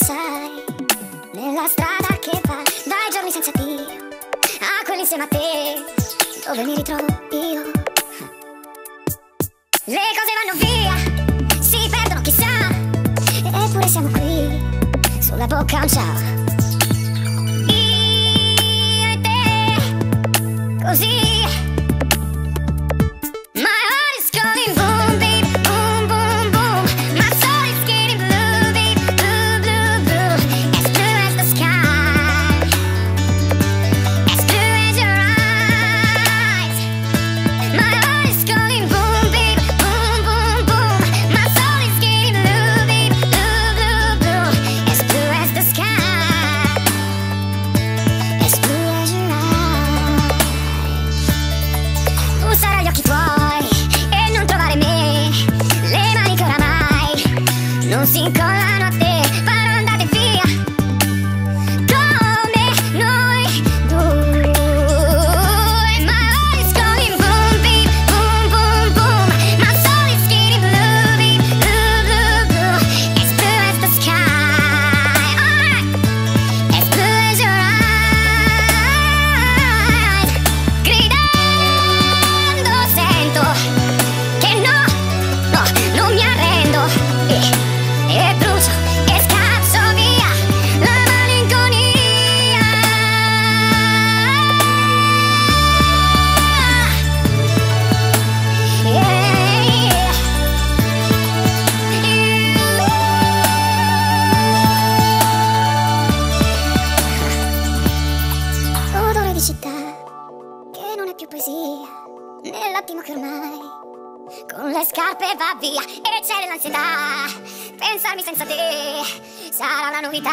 sai, nella strada che va dai giorni senza Dio a quelli insieme a te, dove mi ritrovo io. Le cose vanno via, si perdono chissà, eppure siamo qui, sulla bocca un ciao. Io e te, così. Non si incollano a te, però andate via come noi due. My heart is going boom, beep, boom, boom, boom. My soul is getting blue, beep, blue, blue, blue. As blue as the sky, alright. As blue as your eyes. Gridando sento che no, no, non mi arrendo. E brucio e scazzo via la malinconia. Odore di città che non è più poesia, nell'attimo che ormai con le scarpe va via e c'è l'ansietà. Pensarmi senza te sarà una novità.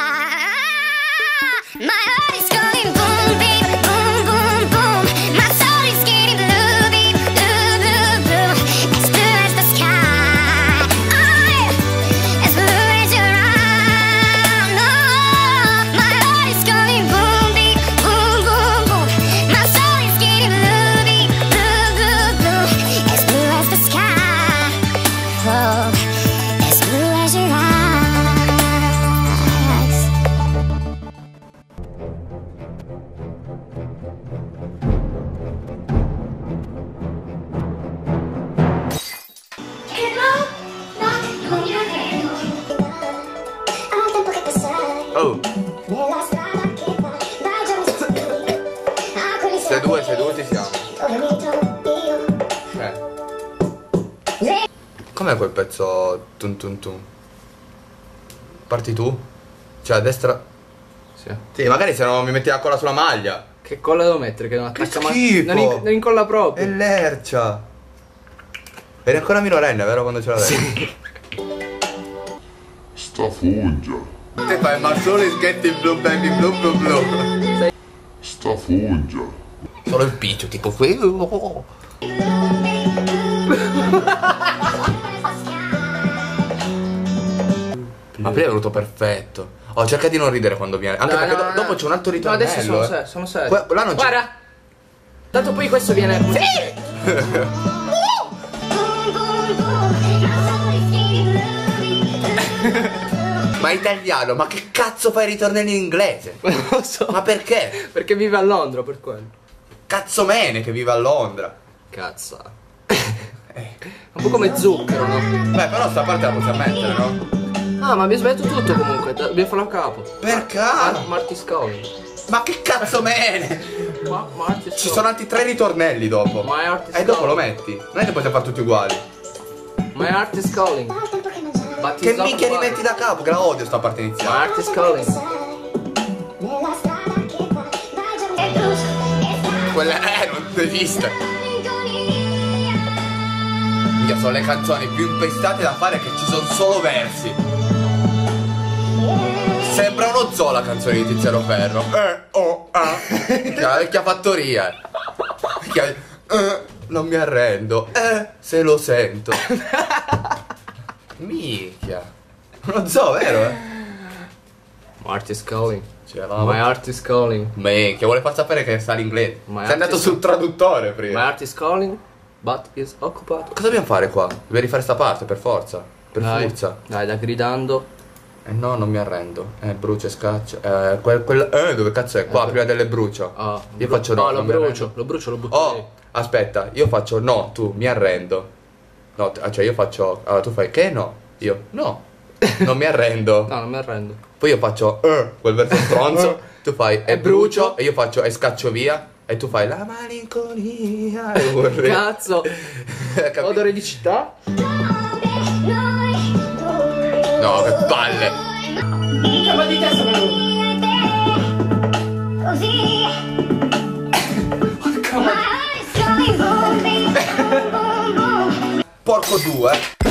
My heart is going boom, beep, boom, boom, boom. My soul is getting blue, beep, blue, blue, blue. As blue as the sky, oh, as blue as your eyes. No, my heart is going boom, beep, boom, boom, boom. My soul is getting blue, beep, blue, blue, blue. As blue as the sky, oh. Oh, seduti siamo. Com'è quel pezzo tun tun tun? Parti tu? Cioè a destra? Sì. Sì, magari se no mi metti la colla sulla maglia. Che colla devo mettere? Che non attacca mai. Schifo! Non incolla proprio. È lercia. Eri ancora minorenne, vero, quando ce l'avevi? Sì. Sta fungia. Te fai ma solo is getting blue baby blue blue blue. Sta fungia. Solo il piccio, tipo qui. Ma prima è venuto perfetto. Oh, cerca di non ridere quando viene. Anche perché dopo c'è un altro ritornello. No, adesso sono serio. Là non c'è. Guarda. Tanto poi questo viene. Sì! Ma è italiano, ma che cazzo fai ritornelli in inglese? Non lo so. Ma perché? Perché vive a Londra, per quello. Cazzo mene che vive a Londra. Cazzo. Un po' come zucchero, no? Beh, però sta parte la possiamo mettere, no? Ah, ma abbiamo sbagliato tutto comunque, dobbiamo farlo a capo. Perché? Marty Scully. Ma che cazzo mene? Marty Scully. Ci sono altri 3 ritornelli dopo. My Heart is E dopo Calling. lo metti. Non è che possiamo fare tutti uguali. My Heart is Calling. Che minchia rimetti da capo? Che la odio sta parte My iniziale. Heart is Calling. Quella non esiste. Minchia, sono le canzoni più impestate da fare, che ci sono solo versi. Sembra uno zoo la canzone di Tiziano Ferro. Oh, ah. La vecchia fattoria. Non mi arrendo. Se lo sento. Minchia. Uno zoo, vero? My Heart is Calling. C'eravamo. My Heart is Calling. Minchia, vuole far sapere che sa l'inglese. My Sei andato heart is- sul traduttore My prima. Heart is Calling, but is occupied. Cosa dobbiamo fare qua? Devi rifare sta parte per forza. Per Dai, forza. dai, da gridando. No, non mi arrendo. Brucio e scaccio. Dove cazzo è? Qua, prima delle brucio. Ah, Io faccio no, no, lo non mi arrendo. brucio, lo brucio, lo butto lì. Oh, aspetta, io faccio no, tu mi arrendo. No, cioè io faccio. Allora tu fai che no? Io no. Non mi arrendo. No, non mi arrendo. Poi io faccio quel verso stronzo. Tu fai e brucio. E io faccio e scaccio via. E tu fai la malinconia. E urli. Cazzo. Capito? Odore di città. No, che palle. Ma di testa Così. My heart is going boom, boom, boom, boom. Porco due.